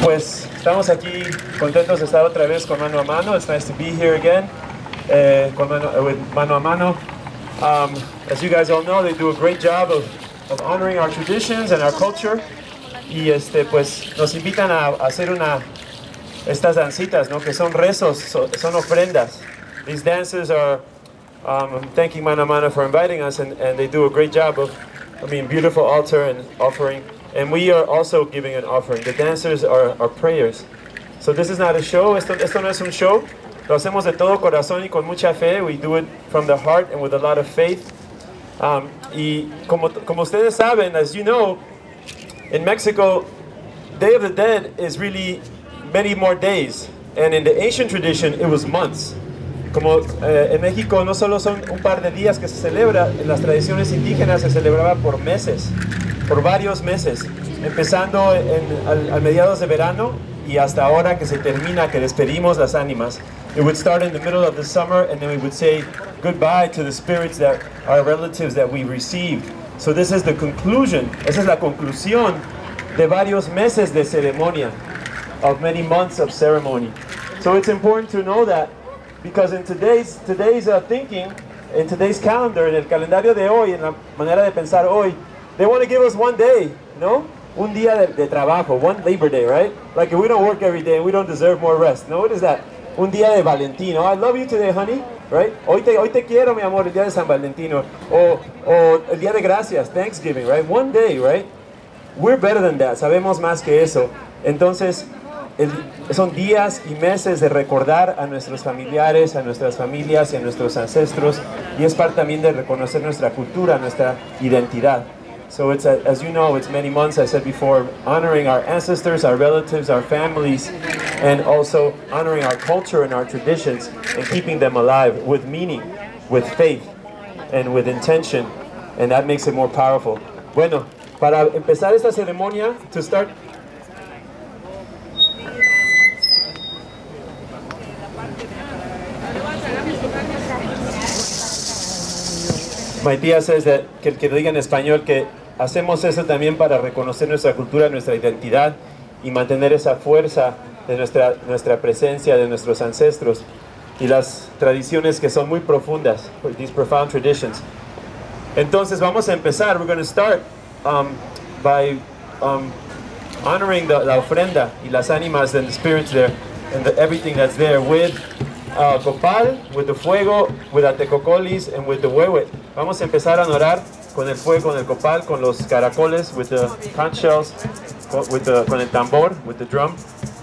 pues estamos aquí contentos de estar otra vez con Mano a Mano. It's nice to be here again with Mano a Mano. As you guys all know, they do a great job of honoring our traditions and our culture. Y pues nos invitan a hacer estas dancitas, ¿no? Que son rezos, son ofrendas. These dances are, I'm thanking Mano a Mano for inviting us, and they do a great job of, beautiful altar and offering. And we are also giving an offering. The dancers are prayers. So this is not a show. Esto no es un show. Lo hacemos de todo corazón y con mucha fe. We do it from the heart and with a lot of faith. Y como ustedes saben, as you know, in Mexico, Day of the Dead is really many more days. And in the ancient tradition, it was months. Como en México no solo son un par de días que se celebra, en las tradiciones indígenas se celebraba por meses, por varios meses, empezando al mediados de verano y hasta ahora que se termina, que despedimos las ánimas. It would start in the middle of the summer, and then we would say goodbye to the spirits that are relatives that we received. So this is the conclusion, esa es la conclusión de varios meses de ceremonia, of many months of ceremony. So it's important to know that, because in today's thinking, in today's calendar, en el calendario de hoy, en la manera de pensar hoy, they want to give us one day, no? Un día de trabajo, one Labor Day, right? Like we don't work every day and we don't deserve more rest. No, what is that? Un día de Valentino. I love you today, honey, right? Hoy te quiero, mi amor, el día de San Valentino. O el día de gracias, Thanksgiving, right? One day, right? We're better than that. Sabemos más que eso. Entonces, son días y meses de recordar a nuestros familiares, a nuestras familias y a nuestros ancestros, y es parte también de reconocer nuestra cultura, nuestra identidad. So it's, as you know, it's many months, I said before, honoring our ancestors, our relatives, our families, and also honoring our culture and our traditions and keeping them alive with meaning, with faith, and with intention, and that makes it more powerful. Bueno, para empezar esta ceremonia, to start, my tía says that, que lo diga en español, que hacemos eso también para reconocer nuestra cultura, nuestra identidad y mantener esa fuerza de nuestra presencia, de nuestros ancestros y las tradiciones que son muy profundas, these profound traditions. Entonces vamos a empezar. We're going to start by honoring la ofrenda y las ánimas and the spirits there and everything that's there with copal, with the fuego, with the tecocolis, and with the huehuet. Vamos a empezar a orar con el fuego, con el copal, con los caracoles, with the conch shells, con el tambor, with the drum.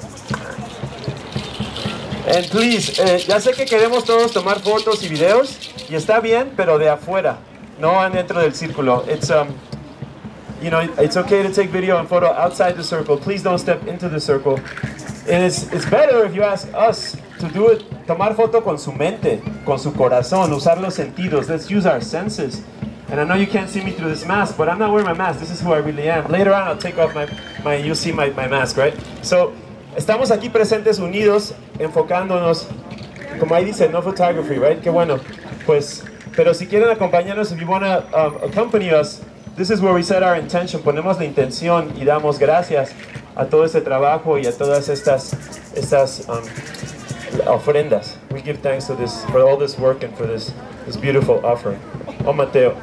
And please, ya sé que queremos todos tomar fotos y videos, y está bien, pero de afuera, no dentro del círculo. It's you know, it's okay to take video and photo outside the circle. Please don't step into the circle. And it's better if you ask us to do it, tomar foto con su mente, con su corazón, usar los sentidos. Let's use our senses. And I know you can't see me through this mask, but I'm not wearing my mask. This is who I really am. Later on, I'll take off you'll see my mask, right? So, estamos aquí presentes, unidos, enfocándonos, como ahí dice, no photography, right? Qué bueno. Pues, pero si quieren acompañarnos, if you want to accompany us, this is where we set our intention. Ponemos la intención y damos gracias a todo este trabajo y a todas estas ofrendas. We give thanks to this, for all this work and for this beautiful offering. Oh, Mateo.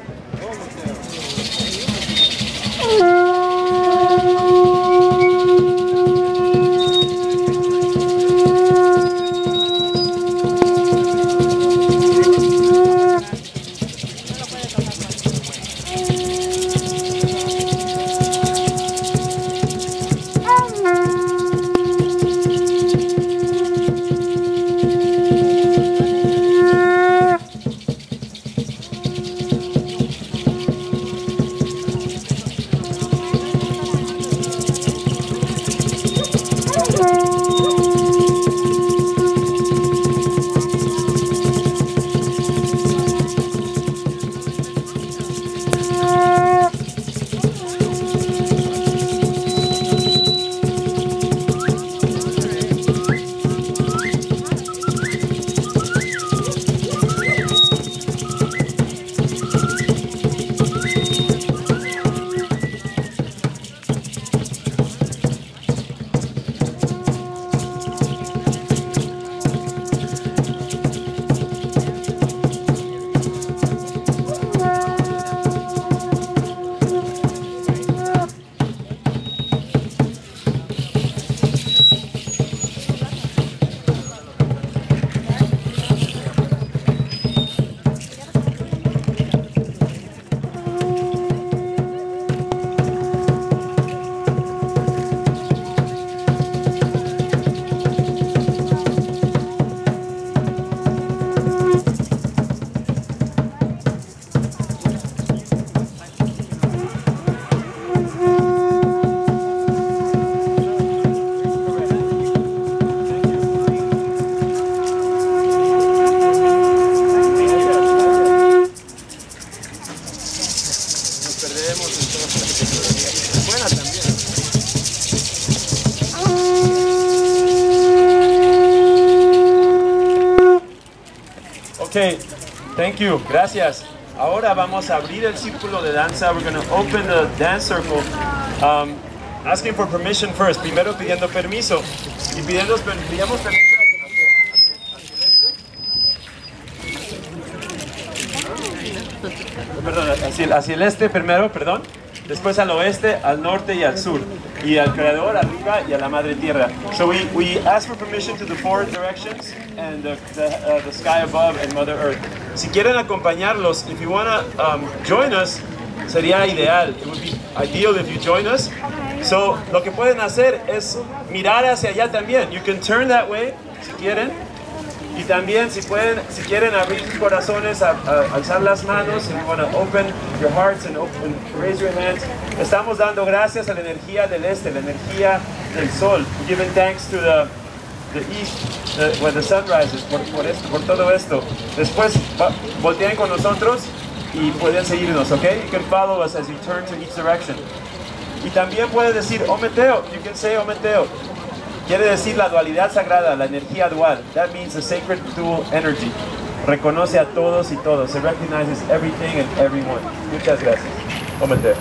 Okay, thank you, gracias. Ahora vamos a abrir el círculo de danza. We're going to open the dance circle. Asking for permission first. Primero pidiendo permiso. Y pidamos permiso hacia el este primero, perdón. Después al oeste, al norte y al sur. Y al creador arriba y a la madre tierra. So we ask for permission to the four directions and the sky above and Mother Earth. Si quieren acompañarlos, if you want to join us, sería ideal. It would be ideal if you join us. So lo que pueden hacer es mirar hacia allá también. You can turn that way si quieren. Y también si quieren abrir sus corazones, alzar las manos, if you want to open your hearts and raise your hands. Estamos dando gracias a la energía del este, la energía del sol. We're giving thanks to the east, where the sun rises, por todo esto. Después volteen con nosotros y pueden seguirnos, okay? You can follow us as you turn to each direction. Y también puede decir Ometeo. You can say Ometeo. Quiere decir la dualidad sagrada, la energía dual. That means the sacred dual energy. Reconoce a todos y todos. It recognizes everything and everyone. Muchas gracias. Ometeo.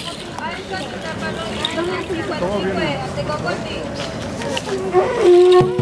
¿Cómo viene?